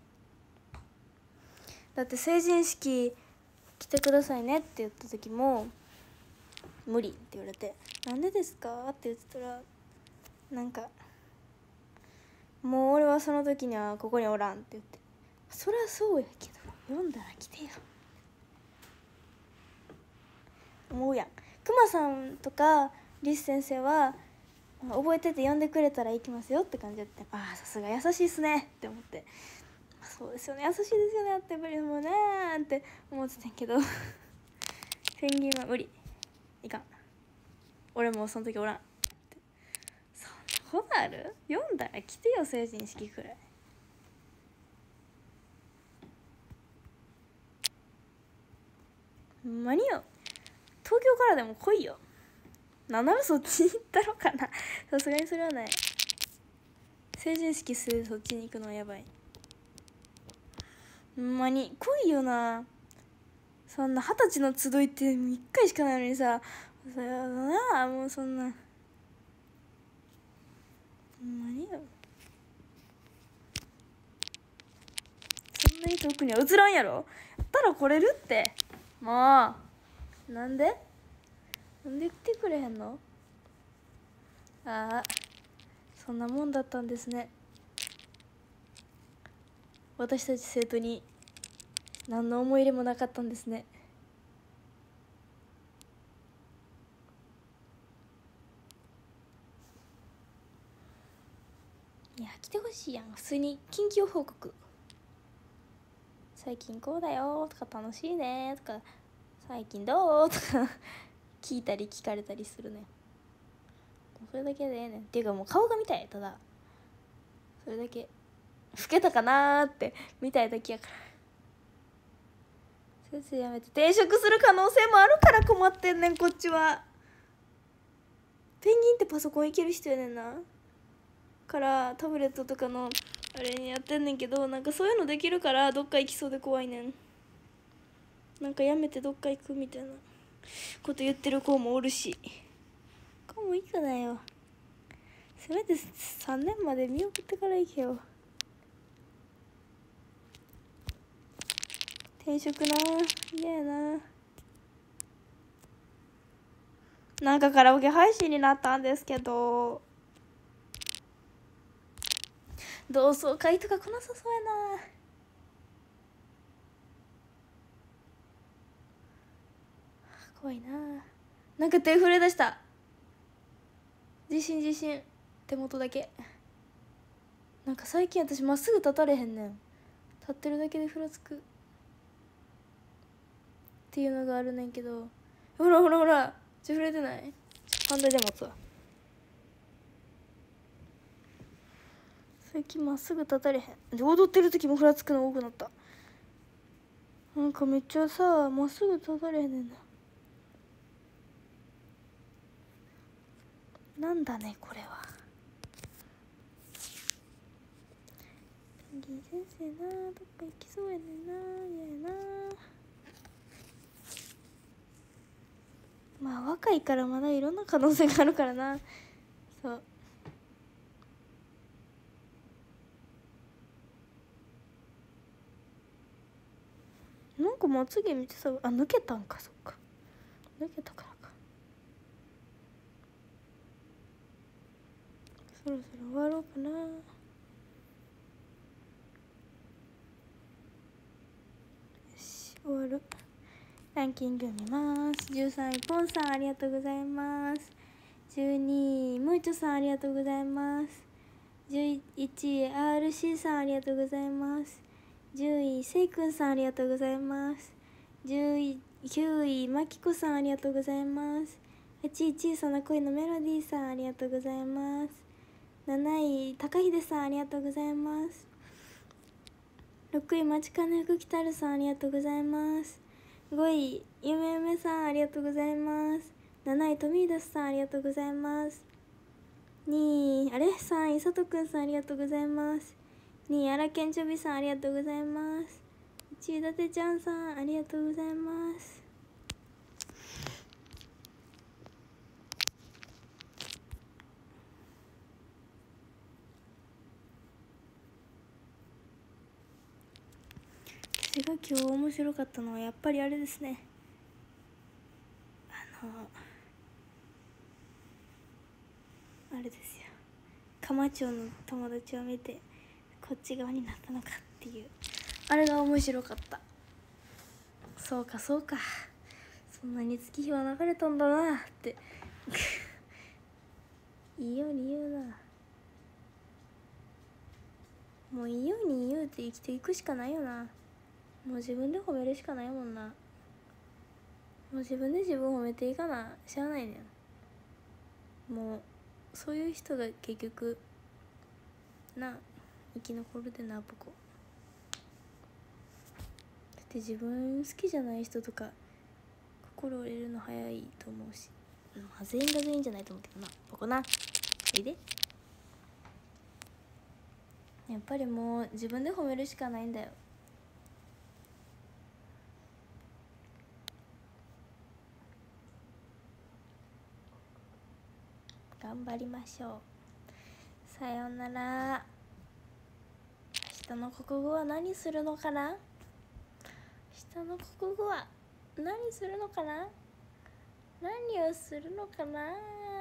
だって成人式来てくださいねって言った時も無理って言われて、なんでですかって言ってたら、なんかもう俺はその時にはここにおらんって言って、そりゃそうやけど読んだら来てよ思うやん。くまさんとかリス先生は覚えてて呼んでくれたら行きますよって感じだって、ああさすが優しいっすねって思って、そうですよね優しいですよねってやっぱりもうねーって思ってたんけどペンギンは無理、いかん、俺もその時おらんって。そんなことある？読んだら来てよ成人式くらい。ほんまによ、東京からでも来いよ。なんならそっちに行ったろかなさすがにそれはない。成人式するそっちに行くのはやばい。ほんまに来いよな。そんな二十歳の集いっていっかいしかないのにさ、それはなもうそんな、ほんまによ、そんなに遠くには映らんやろ。やったら来れるって。もうなんでなんで来てくれへんの。ああそんなもんだったんですね。私たち生徒に何の思い入れもなかったんですね。いや来てほしいやん。普通に緊急報告、最近こうだよとか楽しいねとか最近どうとか聞いたり聞かれたりするね。それだけでええねんっていうかもう顔が見たい、ただそれだけ。老けたかなーって見たいだけやから。先生やめて、転職する可能性もあるから困ってんねんこっちは。ペンギンってパソコンいける人やねんな、からタブレットとかのあれにやってんねんけど、なんかそういうのできるからどっか行きそうで怖いねん。なんかやめてどっか行くみたいなこと言ってる子もおるし、子もいいかなよ。 せめてさんねんまで見送ってから行けよ。転職な嫌やな。なんかカラオケ配信になったんですけど、同窓会とか来なさそうやな。怖いな。なんか手震え出した。自信自信。手元だけ。なんか最近私まっすぐ立たれへんねん。立ってるだけでふらつくっていうのがあるねんけど、ほらほらほら、ちょ震えてない？反対で持つわ。最近まっすぐ立たれへんで、踊ってる時もふらつくの多くなった。なんかめっちゃさ、まっすぐ立たれへんねんな。なんだねこれは。ペンギン先生な、どっか行きそうやねんな、嫌やな。まあ若いからまだいろんな可能性があるからな。そう。なんかまつげめっちゃさ、あ、抜けたんか、そっか。抜けたからか。そろそろ終わろうかな。よし、終わる。ランキング見ます。じゅうさんいポンさんありがとうございます。じゅうにいムーチョさんありがとうございます。じゅういちい アールシー さんありがとうございます。じゅういせいくんさんありがとうございます。じゅうきゅういまきこさんありがとうございます。はちい小さな恋のメロディーさんありがとうございます。なない高秀さんありがとうございます。ろくいまちかねふくきたるさんありがとうございます。ごいゆめゆめさんありがとうございます。なないとみだすさんありがとうございます。にいあれさんいさとくんさんありがとうございます。にいあらけんちょびさんありがとうございます。いちいだてちゃんさんありがとうございます。私が今日面白かったのはやっぱりあれですね。あのあれですよ、鎌町の友達を見てこっち側になったのかっていう、あれが面白かった。そうかそうか、そんなに月日は流れたんだなっていいように言うな。もういいように言うて生きていくしかないよな。もう自分で褒めるしかないもんな。もう自分で自分褒めていかなしゃあないねん。もうそういう人が結局な生き残るでな、僕だって自分好きじゃない人とか心折れるの早いと思うし、まあ、全員が全員じゃないと思うけどな、ここなおいで。やっぱりもう自分で褒めるしかないんだよ。頑張りましょう。さようなら。明日の国語は何するのかな。明日の国語は何するのかな。何をするのかな。